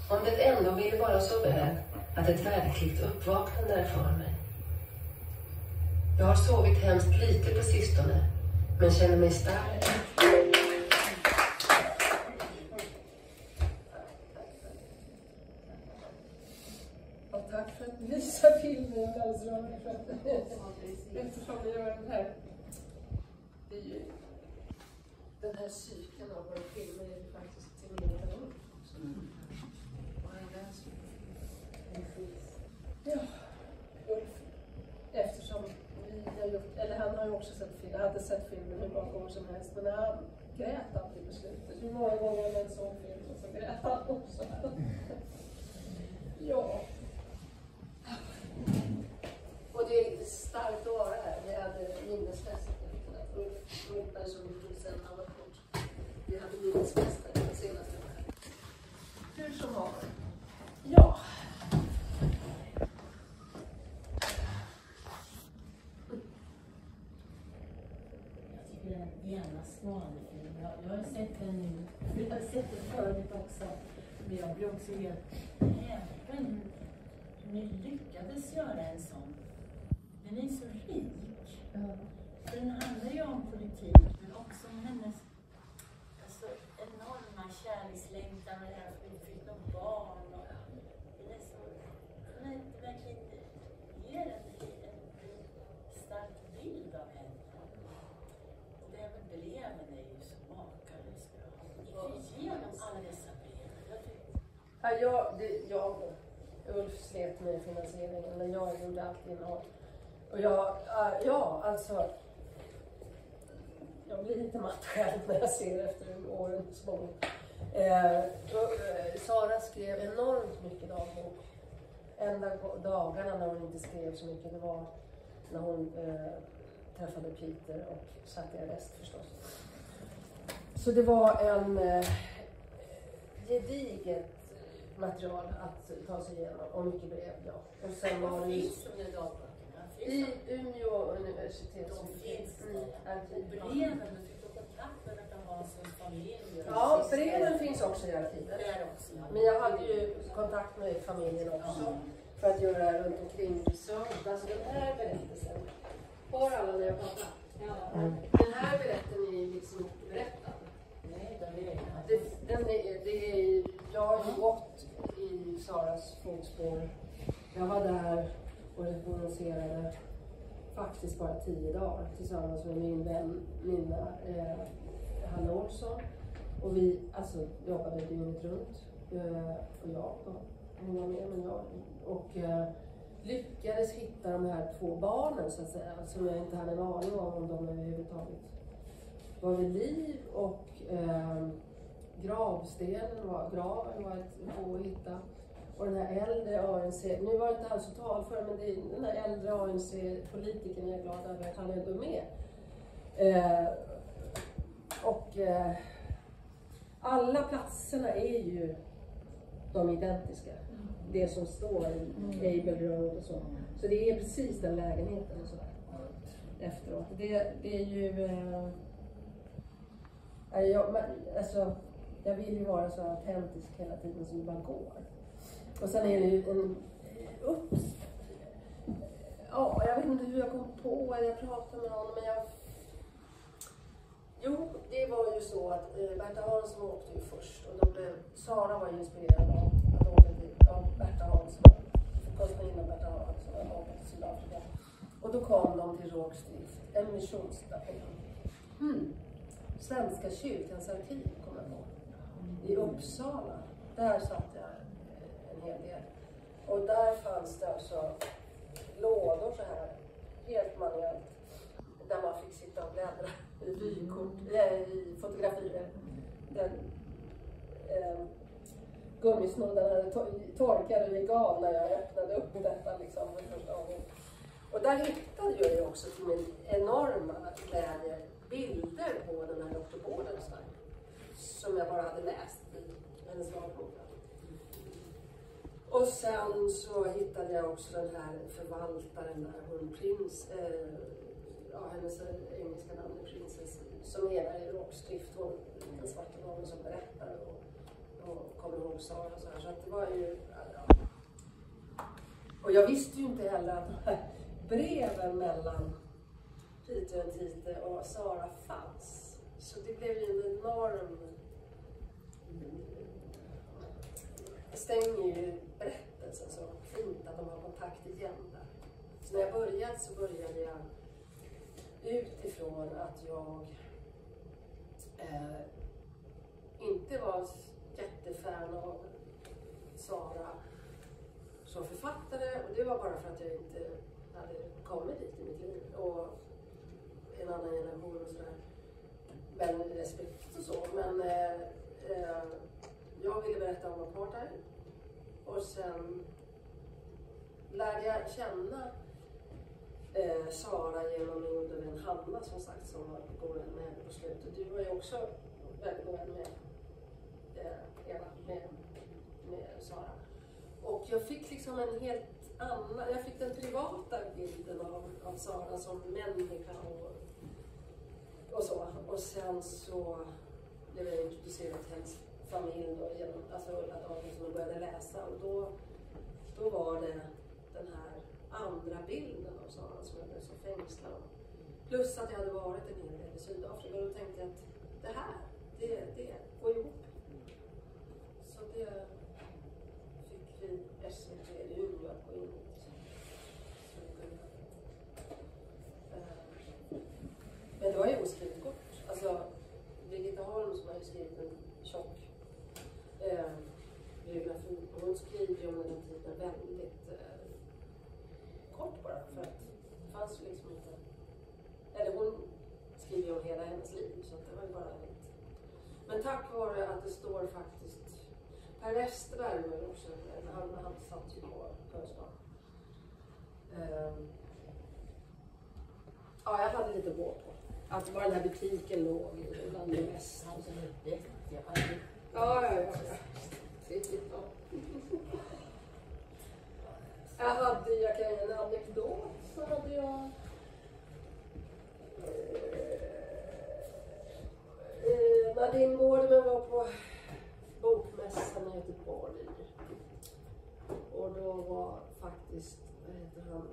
Om det ändå ville vara så väl att ett värdeklippt uppvaknande är för mig. Jag har sovit hemskt lite på sistone, men känner mig stark. Och tack för att visa filmen. Jag är alldeles rörd för att eftersom vi gör den här. Det är ju den här cykeln av våra filmer är ju faktiskt till min kanon. Ja, Ulf. Eftersom vi har gjort, eller han har ju också sett film, hade sett filmen hur många gånger som helst, men han grät alltid på slutet. Hur många gånger han än såg filmen så grät han också. Ja. Och det är starkt att vara här. Vi hade minnesfest. Ulf är så mycket sen han var kort. Vi hade minnesfest den senaste veckan. Hur som har. Ja. Gärna Svanefilm. Jag har sett den nu. Jag har sett den förut också. Men jag blir också helt häpen. Ni lyckades göra en sån. Den är så rik. För den handlar ju om politik, men också om hennes alltså, enorma kärlekslängtan med det här för vi fick någon barn. Och den är så, den är verkligen ger en stark bild av henne. Och det även breven är ju så makalöst bra. Gick igenom alla dessa brev. Jag Ulf slet med finansieringen, men jag gjorde allt innehåll. Och alltså jag blir lite matt själv när jag ser efter årens gång. Sara skrev enormt mycket dagbok. Enda dagarna när hon inte skrev så mycket, det var när hon träffade Peter och satt i arrest förstås. Så det var en gediget material att ta sig igenom och mycket brev. Ja. Och sen var det i Umeå universitetsbibliotek. Breven, du fick kontakt med Berta Hanssons familj. Ja, breven finns också i arkivet. Men jag hade ju kontakt med familjen också för att göra runt omkring research. Alltså den här berättelsen, har alla när jag pratar? Den här berättelsen är liksom inte berättad. Nej, jag har ju gått i Saras fotspår. Jag var där och reproducerade faktiskt bara 10 dagar tillsammans med min vän Hanna Olsson. Och vi jobbade dygnet runt. Och hon var med, men jag. Och lyckades hitta de här 2 barnen så att säga. Som jag inte hade en aning om de överhuvudtaget var vid liv. Och graven var att hitta. Och den här äldre ANC, nu var det inte han så talför, men det är den här äldre ANC-politikern, jag är glad över att han ändå är med. Alla platserna är ju de identiska. Det som står i Able Road och så. Så det är precis den lägenheten och sådär. Efteråt. Det är ju... jag vill ju vara så autentisk hela tiden som det bara går. Och sen är det ju jag vet inte hur jag kom på eller jag pratade med honom, men det var ju så att Berta Hansson åkte ju först och Sara var ju inspirerad av att åka av Berta Hansson. Kostnaden Berta Hansson och åka till Sydafrika. Och då kom de till Rågsdrift, en missionsstation. Svenska kyrkans arkiv kommer jag på. I Uppsala. Där satt jag en hel del. Och där fanns det alltså lådor så här, helt manuellt. Där man fick sitta och bläddra i vykort, i fotografier. Den gummisnodden hade torkade i gal när jag öppnade upp detta liksom för första gången. Och där hittade jag ju också till min enorma glädje bilder på den här Dr. Bordenstein. Som jag bara hade läst i hennes dagbok. Och sen så hittade jag också den här förvaltaren där, hennes engelska namn är Princess, som är där i Rågsdrift, den svarta damen som berättar och kommer ihåg hos Sara så här, så att det var ju... Ja. Och jag visste ju inte heller att breven mellan Peter och Tite och Sara fanns. Så det blev ju en enorm... Det stänger ju berättelsen så fint att de har kontakt igen där. Så när jag började så började jag utifrån att jag inte var jättefan av Sara som författare, och det var bara för att jag inte hade kommit dit i mitt liv och en annan generation och sådär. Men respekt och så. Men jag ville berätta om apartheid och sen lärde jag känna Sara genom min goda vän Hanna som sagt, som var god vän med henne på slutet. Du var ju också väldigt god vän med Eva, med Sara. Och jag fick liksom en helt annan, jag fick den privata bilden av Sara som människa och så. Och sen så blev jag introducerad till hennes familj då, genom, alltså Ulla Dahlgren, som började läsa. Och då var det den här andra bilden av Sara som jag blev så fängslad av. Plus att jag hade varit en hel del i Sydafrika, och då tänkte jag att det här, det går ihop. Så det fick vi SVT i Umeå att gå in i. Men det var ju oskrivet kort. Alltså, Birgitta Holm som har skrivit en tjock biografi, och hon skriver ju om den här tiden väldigt kort bara, för att det fanns ju liksom inte, eller hon skriver ju om hela hennes liv, så att det var ju bara lite. Men tack vare att det står faktiskt, Per Westerberg var också, han satt ju på Kungsgatan. Ja, jag hade lite gå på. Att var den här butiken låg i landet väst. Ja. Jag kan ge en anekdot, så hade jag Nadine Gårdeman var på bokmässan i Göteborg, och då var faktiskt, vad heter han,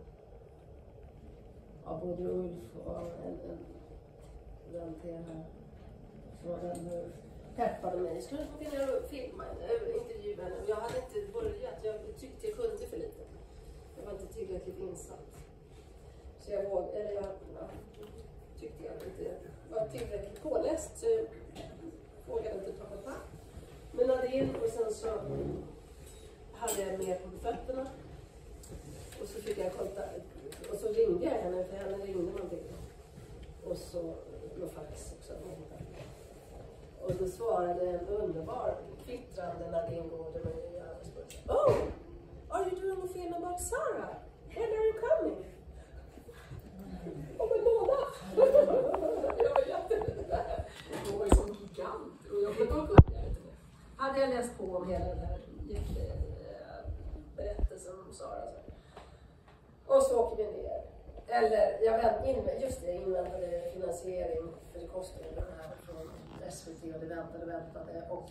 både Ulf och en vän till här som var den peppade mig. Skulle du få vilja filma intervjua henne? Jag hade inte börjat, jag tyckte jag kunde för lite. Jag var inte tillräckligt insatt. Så jag tyckte jag inte var tillräckligt påläst, så jag vågade inte ta kontakt. Men Nadine, och sen så hade jag mer på fötterna. Och så fick jag kontakt. Och så ringde jag henne, för henne ringde man till. Och så var fax också. Och då svarade en underbar, kvittrande Nadine Gårdeman i Arbetsburg. Oh, are you doing a film about Sarah? When are you coming? Om en månad. Jag var jätterädd. Hon var ju som gigant. Och jag hade jag läst på om hela den här berättelsen om Sara. Och så åker vi ner. Eller jag inväntade finansiering, för det kostade den här från SVT, och det väntade. Och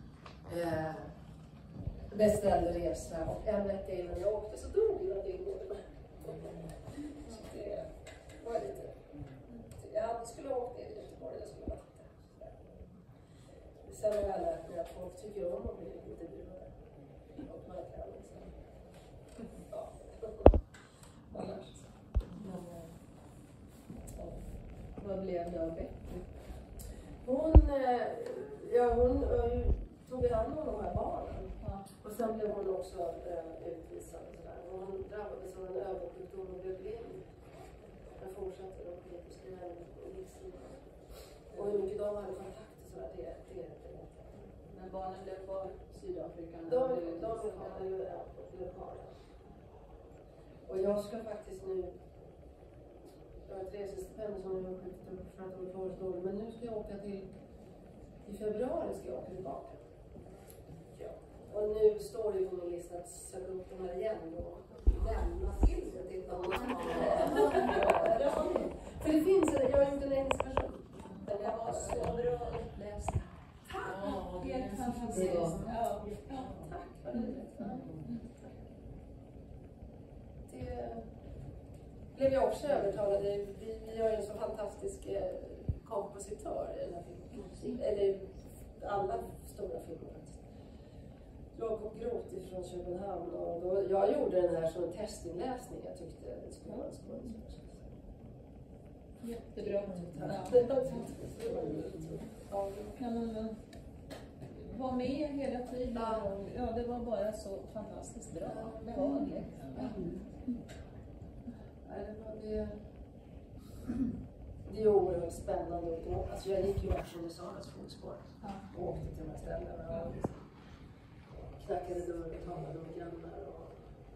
beställde resa, och en vecka innan jag åkte så dog jag det. Så det var lite... Jag skulle åka ner i Göteborg, jag skulle varit där. Sen har jag lärt mig att folk tycker om att bli intervjuade. Och man kan liksom... Ja. Vad blev det av Betty? Hon tog hand om de här barnen. Ja. Och sen blev hon också utvisad. Och sådär. Hon drabbades av en ögonsjukdom och blev blind. Jag fortsatte då på att skriva en livssida. Och hur mycket de hade kontakt och sådär, det vet jag. När barnen blev kvar i Sydafrika? De blev kvar. Och jag ska faktiskt nu... Jag har ett resestipendium som jag har skjutit upp för att de får stå. Men nu ska jag åka till... I februari ska jag åka tillbaka. Ja. Och nu står det ju på min lista att söka upp de här igen och lämna filmen till dem. För det finns jag har gjort en engelsk version. Det var så bra uppläst. Tack! San Francisco. Ja. Tack, vad roligt. Det blev jag också övertalad. Vi har ju en så fantastisk kompositör i den här filmen. Eller alla stora filmer faktiskt. Jakob Groth från Köpenhamn. Och jag gjorde den här som en testinläsning. Jag tyckte det skulle vara en skådespelare. Jättebra. Ja. Kan man vara med hela tiden? Ja, det var bara så fantastiskt bra. Behagligt. Det är oerhört spännande att gå. Alltså jag gick ju verkligen i Saras fotspår. Och åkte till de här ställena. Och knackade dörr och talade med grannar. Och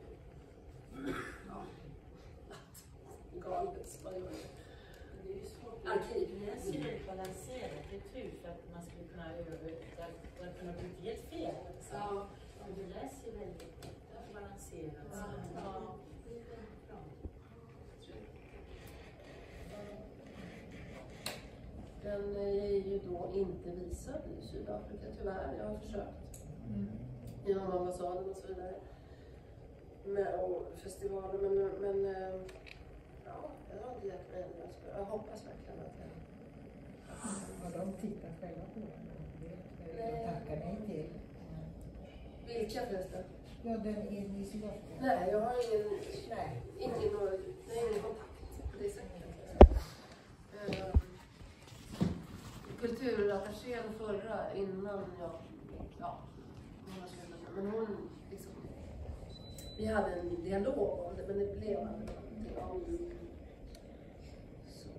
galet. Vad gör det? Det är ju svårt. Arkiv. Det är svårt balanserat. Det är tur för att man skulle kunna kunna bli helt fel. Ja. Men det läser ju väldigt balanserat. Ja. Den är ju då inte visad i Sydafrika tyvärr. Jag har försökt. Genom ambassaden och så vidare. Och festivaler. Men ja, jag har inte gett mig än. Jag hoppas verkligen att jag... Ja, de tittar själva på den. Det tackar nej till. Vilka förresten? Ja, den är i Sydafrika. Nej, jag har ingen kontakt på det sättet. Kulturattachén förra, innan men hon liksom, vi hade en dialog om det, men det blev aldrig någonting. Så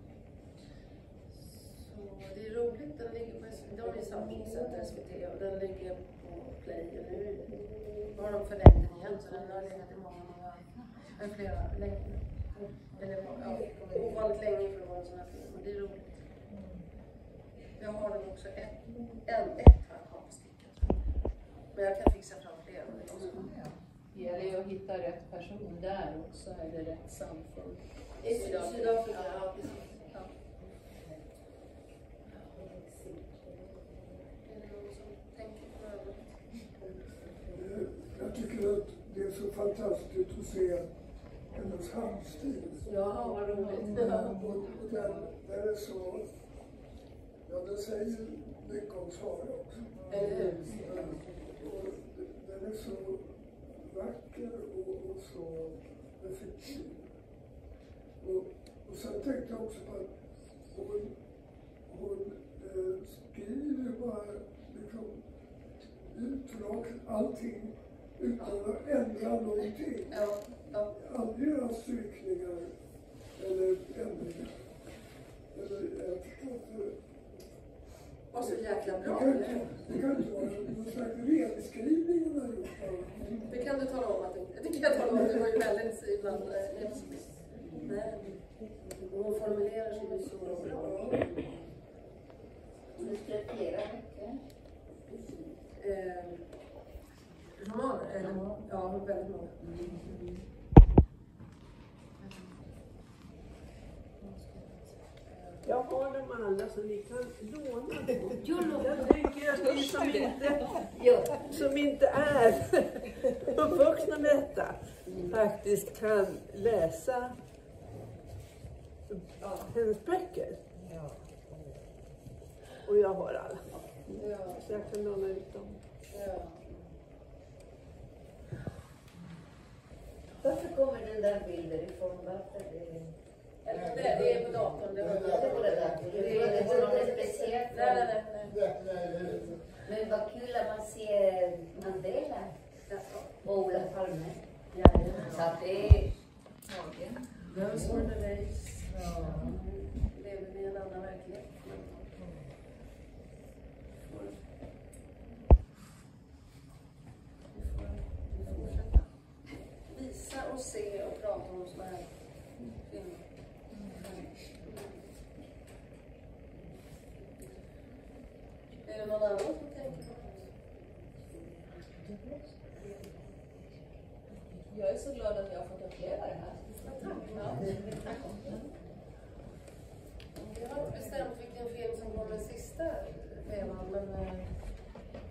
det är roligt, den ligger på samlingscenter SVT och den ligger på Play och nu har de förlängt den igen, så den har legat i många flera länge. Eller ovanligt länge för att vara en sån här film, men det är roligt. Jag har den också ett här konststycket. Men jag kan fixa fram fler. Det gäller att hitta rätt person där också, eller rätt samfund. I Sydafrika, ja precis. Ja. Är det någon som tänker på något? Jag tycker att det är så fantastiskt att se hennes handstil. Ja, vad roligt. Och den är så... Ja, det säger mycket om Sara också. Eller hur? Och den är så vacker och så effektiv. Och sen tänkte jag också på att hon skriver bara liksom utdrag, allting utan att ändra någonting. Ja. Aldrig göra strykningar eller ändringar. Jag förstår inte. Och så jäkla bra. Det kan inte vara någon slags renskrivning hon har gjort. Det kan du tala om att det var ju väldigt ibland nej. Och hon formulerar sig ju så bra. Du skrev flera böcker. Romaner? Eller? Ja, väldigt många. Jag har dem alla så ni kan låna dem. Jag tycker att ni som inte är uppvuxna med detta faktiskt kan läsa hennes böcker. Och jag har alla. Så jag kan låna ut dem. Varför kommer den där bilden ifrån? Varför Det är på datorn. Det är något speciellt. Nej. Men vad kul att man ser Mandela och Olof Palme. Så att det är... Those were the days. Lever vi i en annan verklighet. Vi får fortsätta visa och se och prata om såna här filmer. Är det någon annan som tänker på det? Jag är så glad att jag har fått uppleva det här. Jag har inte bestämt vilken film som kommer sista vevan, men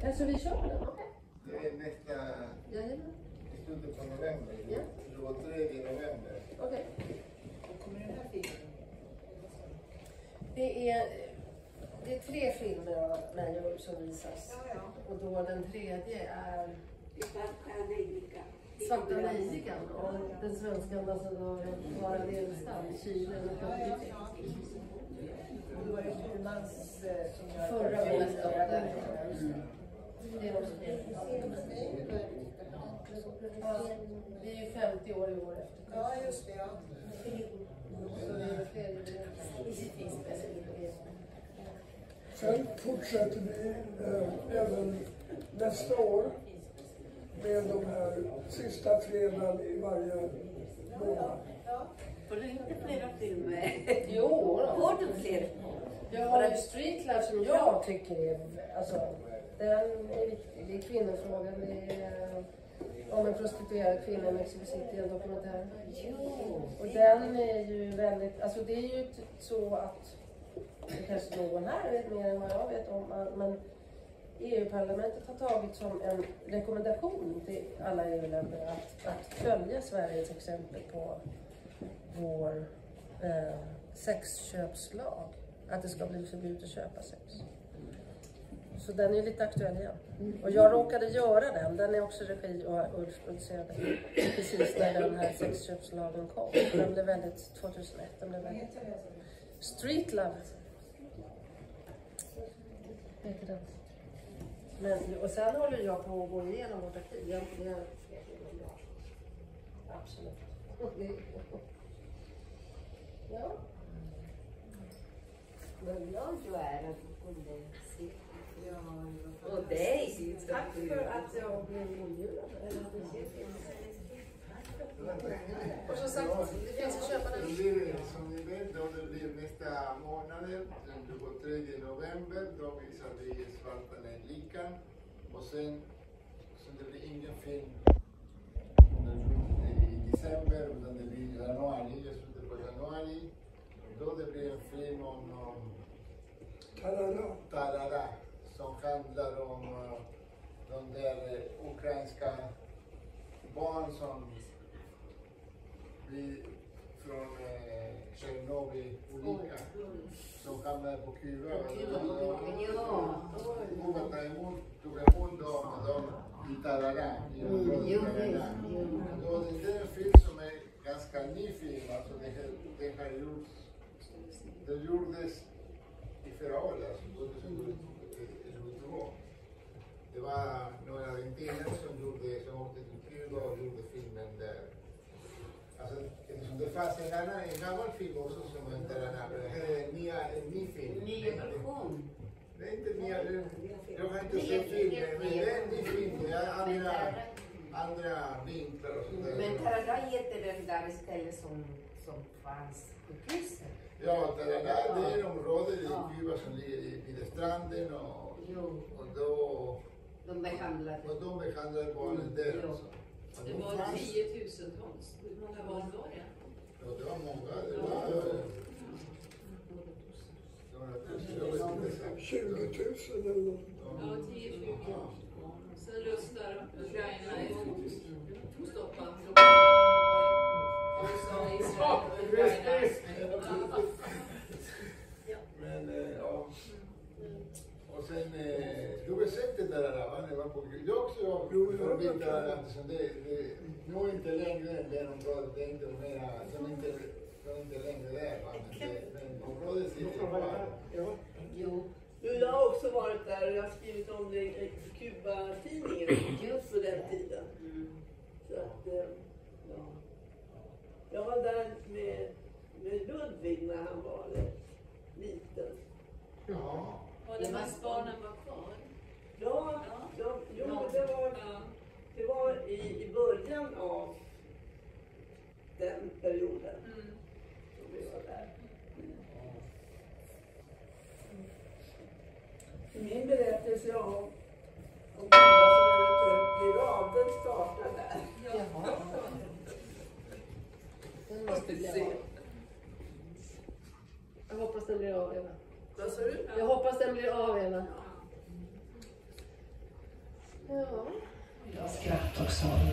Alltså vi kör den, okej. Det är nästa, Jajamän. i slutet på november. Ja. 23 november. Okej. Kommer den här filmen? Det är 3 filmer av mig och Ulf som visas. Och då den tredje är Svarta nejlikan och den svenska ambassadören Harald Edelstam i Chile. Det var ju Frimans som jag... Förra året. Det är också vi är ju 50 år i år efter. Ja, just det. Ja. Så det är fler Sen fortsätter vi även nästa år med de här sista fredagen i varje månad. Får du inte flera filmer? Jo, då. Får du fler? Jag har ju Street Life som jag tycker är, alltså, den är viktig. Det är kvinnofrågan, det är om en prostituerad kvinna i Mexico City, en dokumentär. Och den är ju väldigt, alltså det är ju så att, det kanske någon här vet mer än vad jag vet om, men EU-parlamentet har tagit som en rekommendation till alla EU-länder att följa Sveriges exempel på vår sexköpslag. Att det ska bli förbjudet att köpa sex. Så den är lite aktuell igen. Och jag råkade göra den. Den är också regi och Ulf producerade precis när den här sexköpslagen kom. Den blev väldigt, 2001, den blev väldigt... Street Love. Heter den. Men, och sen håller jag på att gå igenom vårt arkiv. Absolut. Ja. Vad glad jag är att du kunde se. Och dig. Tack för att jag blev inbjuden. Och som sagt, det finns att köpa den. Som ni vet, då det blir nästa månad, den 23 november, då visar vi Svarta nejlikan. Och sen, så det blir ingen film i december, utan det blir januari, i slutet på januari. Då det blir en film om Tarara, som handlar om de där ukrainska barn som blir från Tjernobyl-olyckan som hamnar på Kuba. Kuba tog emot dem och de i Tarara, i området Tarara. Det är en film som är ganska ny film, alltså det gjordes i förra året, alltså 2022. Det var några argentinare som åkte till Kuba och gjorde filmen där. Alltså, eftersom det fanns en gammal film också som heter den här, det här är en ny film. Ny version. Det är inte nya, jag har inte sett filmen, men det är en ny film, det är andra vinklar och sådär. Men Tarara heter den där stället som fanns på kusten. Ja, Tarara, det är området i Kuba som ligger vid stranden och då... De behandlade barnen där alltså. Det var 10 000 tons. Hur många barn var det? Ja, det var många. Det var 20 000 eller något. Ja, 10-20. Sen röstar Ukraina emot stoppa. USA, Israel, Ukraina. Men ja. Och sen, du har sett det där, va? Det var på jag också förbi där, eftersom det nu inte längre det området, det är inte mera, som inte längre där, va? Men området sitter kvar. Jo, jag har också varit där och jag har skrivit om det i Kuba-tidningen just på den tiden. Så att, ja. Jag var där med Ludvig när han var liten. Ja. Och de här barnen var kvar? Ja, det var i början av den perioden som vi var där. Min berättelse om Kuba som eventuellt blir av, den startar där. Jaha. Den måste bli av. Jag hoppas den blir av, Eva. Vad sa du? Jag hoppas den blir av, Eva. Ja. Jag skratt och sorg.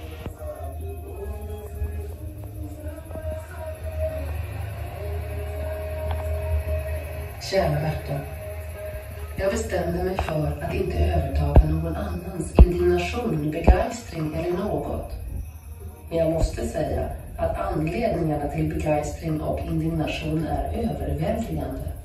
Kära Berta. Jag bestämde mig för att inte övertaga någon annans indignation, begeistring eller något. Men jag måste säga att anledningarna till begeistring och indignation är överväldigande.